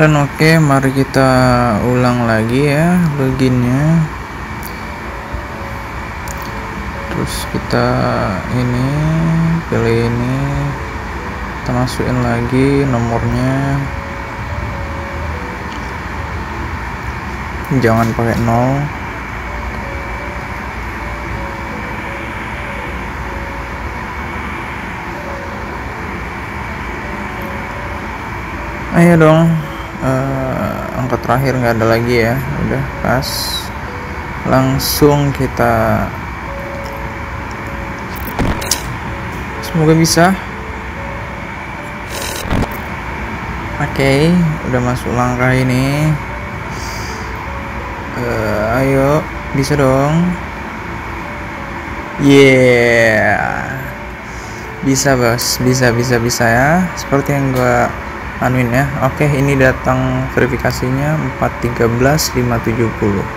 Dan oke, mari kita ulang lagi ya loginnya. Terus kita ini pilih ini, kita masukin lagi nomornya, jangan pakai 0. Ayo dong, angka terakhir nggak ada lagi ya, udah pas, langsung kita, semoga bisa. Oke, udah masuk langkah ini. Ayo, bisa dong. Yeah, bisa bos, bisa ya, seperti yang gua anuin ya. Oke, ini datang verifikasinya 413.570.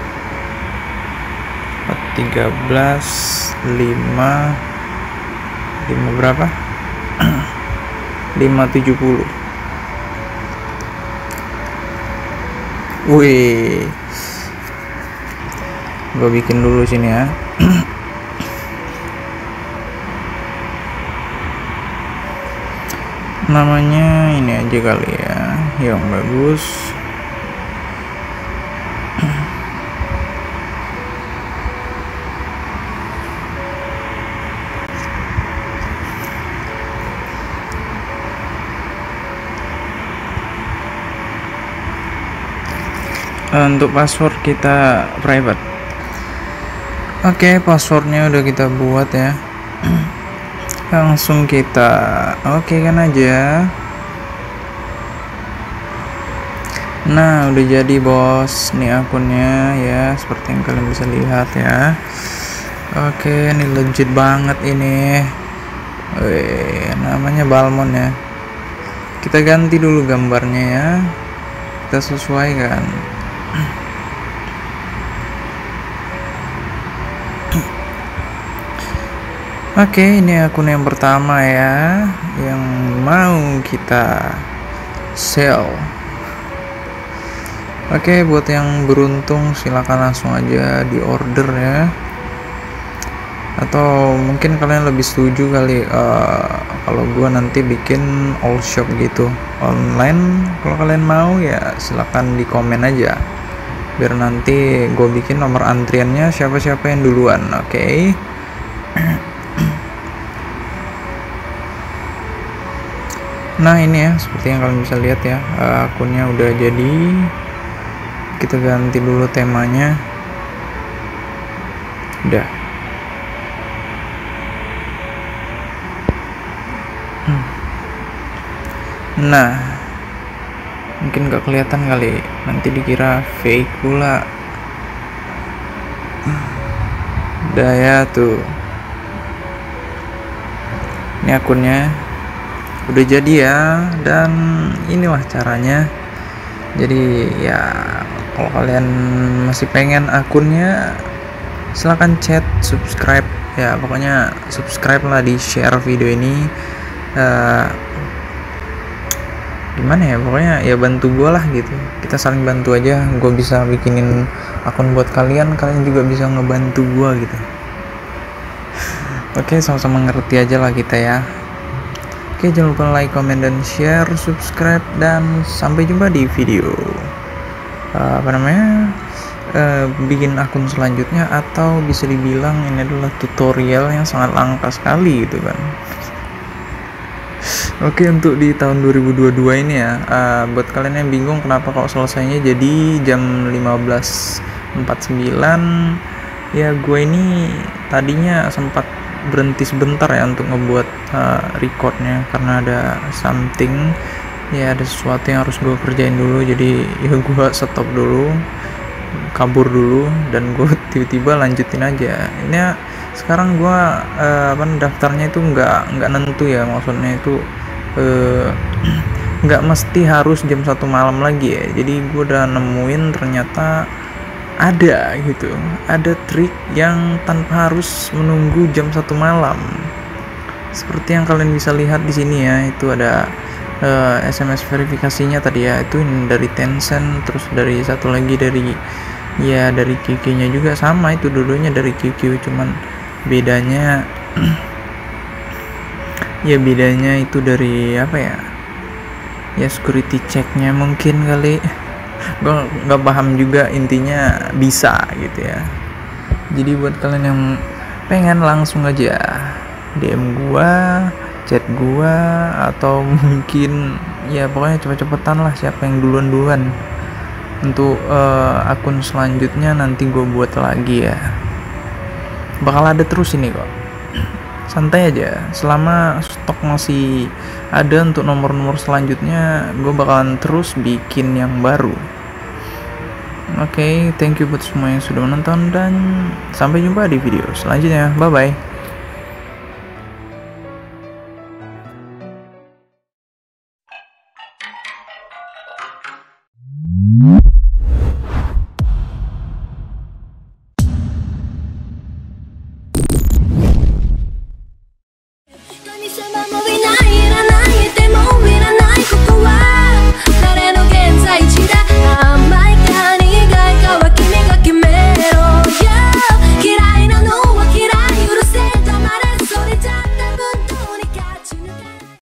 413.5 berapa? 570. Wih, gue bikin dulu sini ya. Namanya ini aja kali ya, yang bagus. Untuk password kita private. Oke, passwordnya udah kita buat ya. Langsung kita oke kan aja. Nah, udah jadi bos, nih akunnya ya, seperti yang kalian bisa lihat ya. Oke, ini legit banget ini. Wih, namanya Balmon ya. Kita ganti dulu gambarnya ya, kita sesuaikan. Oke, ini akun yang pertama ya, yang mau kita sell. Oke, buat yang beruntung silakan langsung aja di order ya. Atau mungkin kalian lebih setuju kali kalau gua nanti bikin all shop gitu online. Kalau kalian mau ya silakan di komen aja, biar nanti gue bikin nomor antriannya siapa-siapa yang duluan. Oke. Nah, ini ya, seperti yang kalian bisa lihat ya, akunnya udah jadi. Kita ganti dulu temanya. Udah. Nah, mungkin gak kelihatan kali, nanti dikira fake pula. Udah ya tuh, ini akunnya udah jadi ya, dan inilah caranya. Jadi ya, kalau kalian masih pengen akunnya, silahkan chat, subscribe ya, pokoknya subscribe lah, di share video ini. Gimana ya, pokoknya ya bantu gue lah gitu, kita saling bantu aja. Gue bisa bikinin akun buat kalian, kalian juga bisa ngebantu gue gitu. Oke, sama-sama ngerti aja lah kita ya. Oke, jangan lupa like, comment, dan share, subscribe, dan sampai jumpa di video bikin akun selanjutnya, atau bisa dibilang ini adalah tutorial yang sangat langka sekali gitu kan. Oke, untuk di tahun 2022 ini ya, buat kalian yang bingung kenapa kok selesainya jadi jam 15.49, ya gue ini tadinya sempat berhenti sebentar ya untuk ngebuat recordnya, karena ada something ya, ada sesuatu yang harus gue kerjain dulu. Jadi ya gue stop dulu, kabur dulu, dan gue tiba-tiba lanjutin aja. Ini sekarang gue daftarnya itu nggak nentu ya, maksudnya itu nggak mesti harus jam 1 malam lagi ya. Jadi gue udah nemuin ternyata ada gitu, ada trik yang tanpa harus menunggu jam 1 malam. Seperti yang kalian bisa lihat di sini ya, itu ada SMS verifikasinya tadi ya, itu dari Tencent, terus dari satu lagi dari QQ-nya juga sama, itu dua-duanya dari QQ, cuman bedanya ya bedanya itu dari apa ya, security checknya mungkin kali. Gue nggak paham juga, intinya bisa gitu ya. Jadi buat kalian yang pengen langsung aja DM gua, chat gua, atau mungkin ya pokoknya cepet-cepetan lah, siapa yang duluan untuk akun selanjutnya nanti gue buat lagi ya, bakal ada terus ini kok, santai aja, selama stok masih ada untuk nomor-nomor selanjutnya gue bakalan terus bikin yang baru. Oke, thank you buat semua yang sudah menonton dan sampai jumpa di video selanjutnya, bye bye.